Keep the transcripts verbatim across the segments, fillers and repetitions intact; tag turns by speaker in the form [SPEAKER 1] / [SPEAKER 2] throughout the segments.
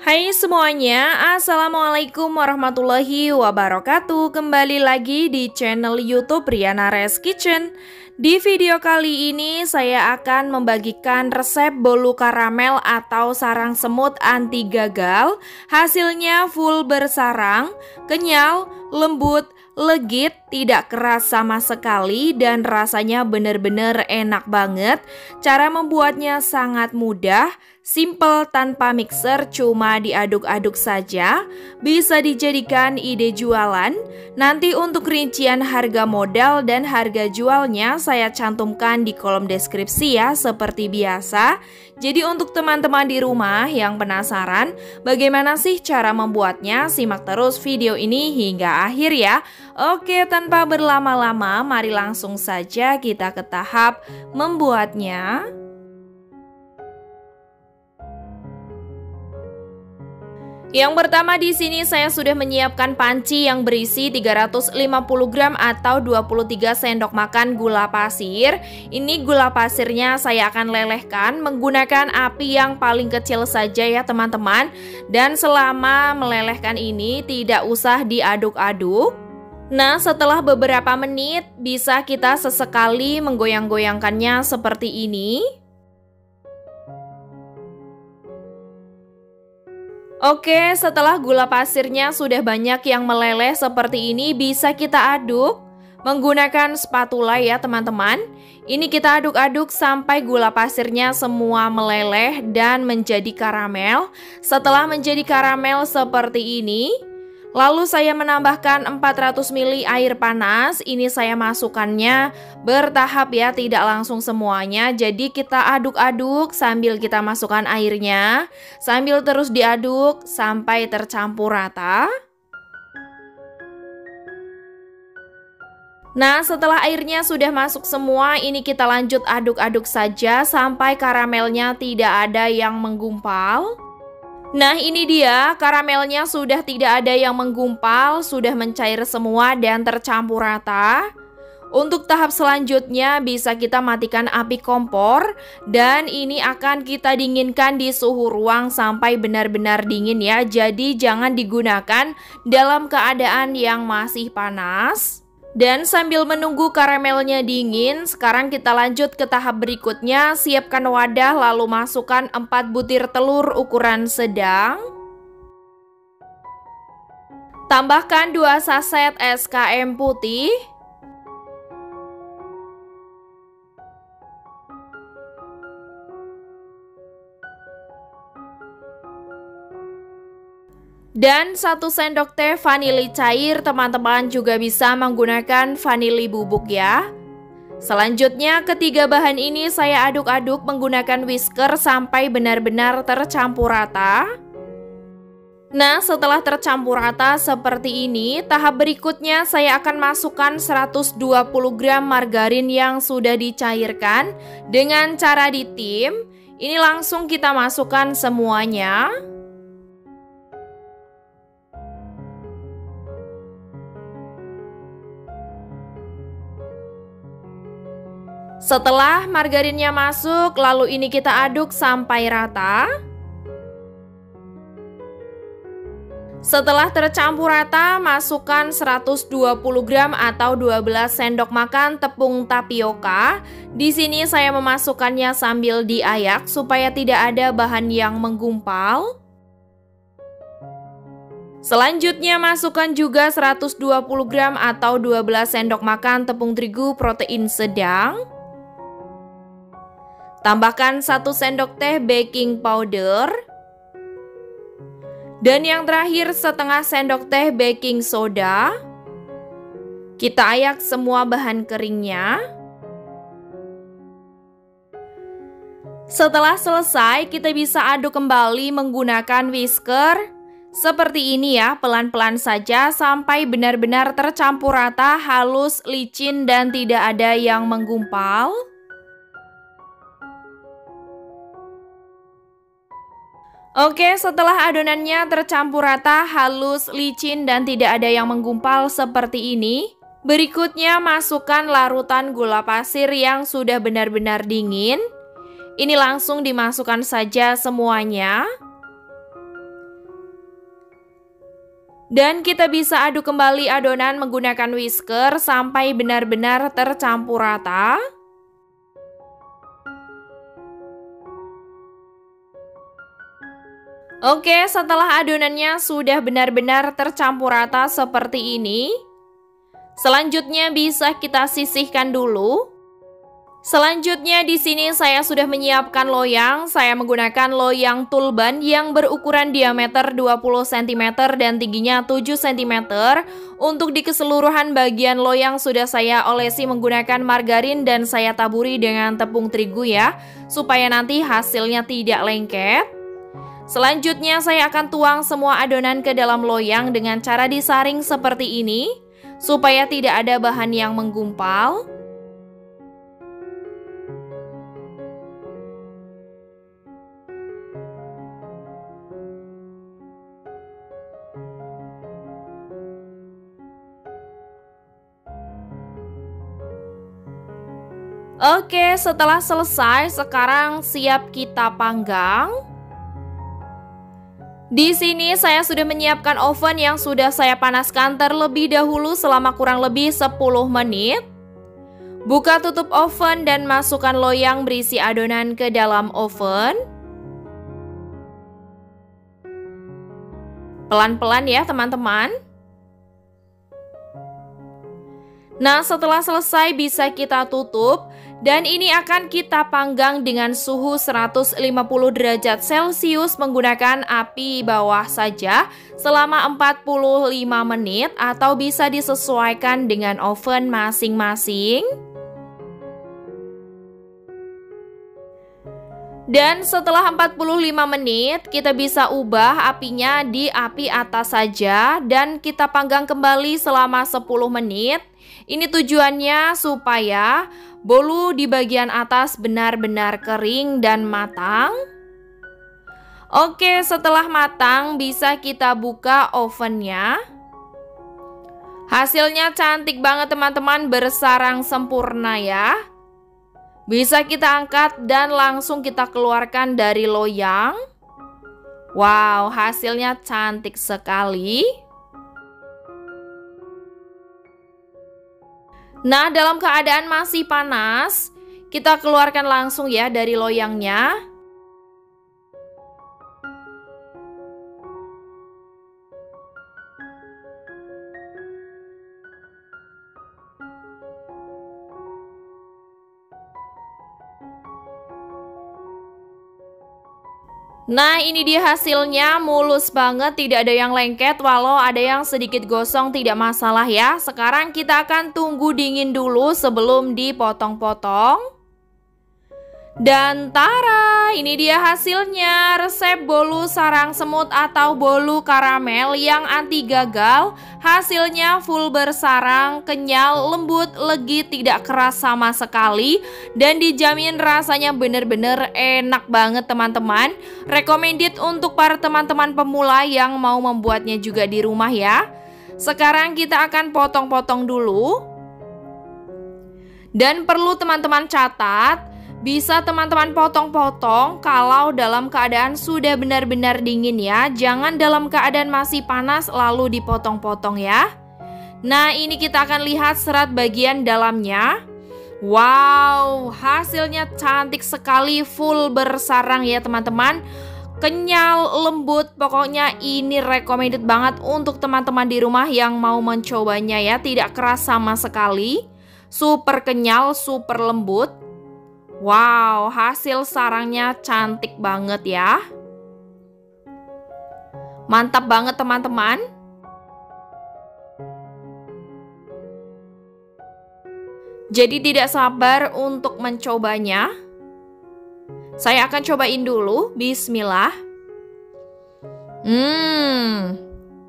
[SPEAKER 1] Hai semuanya, Assalamualaikum warahmatullahi wabarakatuh. Kembali lagi di channel YouTube Riana Res Kitchen. Di video kali ini saya akan membagikan resep bolu karamel atau sarang semut anti gagal. Hasilnya full bersarang, kenyal, lembut, legit, tidak keras sama sekali, dan rasanya benar-benar enak banget. Cara membuatnya sangat mudah, simple, tanpa mixer, cuma diaduk-aduk saja. Bisa dijadikan ide jualan. Nanti untuk rincian harga modal dan harga jualnya saya cantumkan di kolom deskripsi ya, seperti biasa. Jadi untuk teman-teman di rumah yang penasaran bagaimana sih cara membuatnya, simak terus video ini hingga akhir ya. Oke, tanpa berlama-lama mari langsung saja kita ke tahap membuatnya. Yang pertama di sini saya sudah menyiapkan panci yang berisi tiga ratus lima puluh gram atau dua puluh tiga sendok makan gula pasir. Ini gula pasirnya saya akan lelehkan menggunakan api yang paling kecil saja ya teman-teman. Dan selama melelehkan ini tidak usah diaduk-aduk. Nah, setelah beberapa menit bisa kita sesekali menggoyang-goyangkannya seperti ini. Oke, setelah gula pasirnya sudah banyak yang meleleh seperti ini, bisa kita aduk menggunakan spatula ya teman-teman. Ini kita aduk-aduk sampai gula pasirnya semua meleleh dan menjadi karamel. Setelah menjadi karamel seperti ini, lalu saya menambahkan empat ratus mililiter air panas. Ini saya masukkannya bertahap ya, tidak langsung semuanya. Jadi kita aduk-aduk sambil kita masukkan airnya, sambil terus diaduk sampai tercampur rata. Nah, setelah airnya sudah masuk semua, ini kita lanjut aduk-aduk saja sampai karamelnya tidak ada yang menggumpal. Nah, ini dia karamelnya sudah tidak ada yang menggumpal, sudah mencair semua dan tercampur rata. Untuk tahap selanjutnya bisa kita matikan api kompor dan ini akan kita dinginkan di suhu ruang sampai benar-benar dingin ya. Jadi jangan digunakan dalam keadaan yang masih panas. Dan sambil menunggu karamelnya dingin, sekarang kita lanjut ke tahap berikutnya. Siapkan wadah lalu masukkan empat butir telur ukuran sedang. Tambahkan dua saset es krem putih. Dan satu sendok teh vanili cair, teman-teman juga bisa menggunakan vanili bubuk ya. Selanjutnya ketiga bahan ini saya aduk-aduk menggunakan whisker sampai benar-benar tercampur rata. Nah, setelah tercampur rata seperti ini, tahap berikutnya saya akan masukkan seratus dua puluh gram margarin yang sudah dicairkan. Dengan cara ditim, ini langsung kita masukkan semuanya. Setelah margarinnya masuk, lalu ini kita aduk sampai rata. Setelah tercampur rata, masukkan seratus dua puluh gram atau dua belas sendok makan tepung tapioka. Di sini saya memasukkannya sambil diayak supaya tidak ada bahan yang menggumpal. Selanjutnya masukkan juga seratus dua puluh gram atau dua belas sendok makan tepung terigu protein sedang. Tambahkan satu sendok teh baking powder. Dan yang terakhir setengah sendok teh baking soda. Kita ayak semua bahan keringnya. Setelah selesai, kita bisa aduk kembali menggunakan whisker. Seperti ini ya, pelan-pelan saja sampai benar-benar tercampur rata, halus, licin, dan tidak ada yang menggumpal. Oke, setelah adonannya tercampur rata, halus, licin, dan tidak ada yang menggumpal seperti ini, berikutnya masukkan larutan gula pasir yang sudah benar-benar dingin. Ini langsung dimasukkan saja semuanya. Dan kita bisa aduk kembali adonan menggunakan whisker sampai benar-benar tercampur rata. Oke, setelah adonannya sudah benar-benar tercampur rata seperti ini, selanjutnya bisa kita sisihkan dulu. Selanjutnya di sini saya sudah menyiapkan loyang. Saya menggunakan loyang tulban yang berukuran diameter dua puluh sentimeter dan tingginya tujuh sentimeter. Untuk di keseluruhan bagian loyang sudah saya olesi menggunakan margarin dan saya taburi dengan tepung terigu ya, supaya nanti hasilnya tidak lengket. Selanjutnya saya akan tuang semua adonan ke dalam loyang dengan cara disaring seperti ini, supaya tidak ada bahan yang menggumpal. Oke, setelah selesai, sekarang siap kita panggang. Di sini saya sudah menyiapkan oven yang sudah saya panaskan terlebih dahulu selama kurang lebih sepuluh menit. Buka tutup oven dan masukkan loyang berisi adonan ke dalam oven. Pelan-pelan ya teman-teman. Nah, setelah selesai bisa kita tutup. Dan ini akan kita panggang dengan suhu seratus lima puluh derajat Celcius menggunakan api bawah saja selama empat puluh lima menit atau bisa disesuaikan dengan oven masing-masing. Dan setelah empat puluh lima menit kita bisa ubah apinya di api atas saja dan kita panggang kembali selama sepuluh menit. Ini tujuannya supaya bolu di bagian atas benar-benar kering dan matang. Oke, setelah matang bisa kita buka ovennya. Hasilnya cantik banget teman-teman, bersarang sempurna ya. Bisa kita angkat dan langsung kita keluarkan dari loyang. Wow, hasilnya cantik sekali. Nah, dalam keadaan masih panas, kita keluarkan langsung ya dari loyangnya. Nah, ini dia hasilnya, mulus banget, tidak ada yang lengket, walau ada yang sedikit gosong tidak masalah ya. Sekarang kita akan tunggu dingin dulu sebelum dipotong-potong. Dan tara, ini dia hasilnya, resep bolu sarang semut atau bolu karamel yang anti gagal. Hasilnya full bersarang, kenyal, lembut, legit, tidak keras sama sekali. Dan dijamin rasanya bener-bener enak banget teman-teman. Recommended untuk para teman-teman pemula yang mau membuatnya juga di rumah ya. Sekarang kita akan potong-potong dulu. Dan perlu teman-teman catat, bisa teman-teman potong-potong kalau dalam keadaan sudah benar-benar dingin ya. Jangan dalam keadaan masih panas lalu dipotong-potong ya. Nah, ini kita akan lihat serat bagian dalamnya. Wow, hasilnya cantik sekali, full bersarang ya teman-teman. Kenyal, lembut, pokoknya ini recommended banget untuk teman-teman di rumah yang mau mencobanya ya. Tidak keras sama sekali, super kenyal, super lembut. Wow, hasil sarangnya cantik banget ya. Mantap banget teman-teman. Jadi tidak sabar untuk mencobanya. Saya akan cobain dulu, bismillah. Hmm.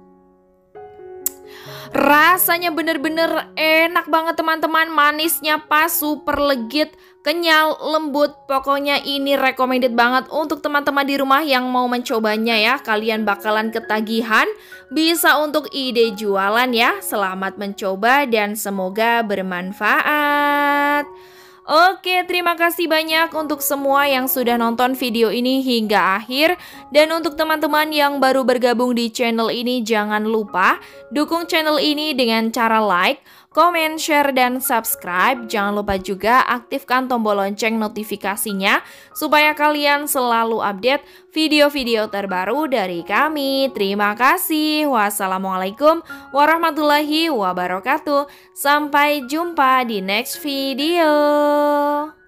[SPEAKER 1] Rasanya bener-bener enak banget teman-teman, manisnya pas, super legit, kenyal, lembut. Pokoknya ini recommended banget untuk teman-teman di rumah yang mau mencobanya ya. Kalian bakalan ketagihan, bisa untuk ide jualan ya. Selamat mencoba dan semoga bermanfaat. Oke, terima kasih banyak untuk semua yang sudah nonton video ini hingga akhir. Dan untuk teman-teman yang baru bergabung di channel ini, jangan lupa dukung channel ini dengan cara like, komen, share, dan subscribe. Jangan lupa juga aktifkan tombol lonceng notifikasinya supaya kalian selalu update video-video terbaru dari kami. Terima kasih. Wassalamualaikum warahmatullahi wabarakatuh. Sampai jumpa di next video.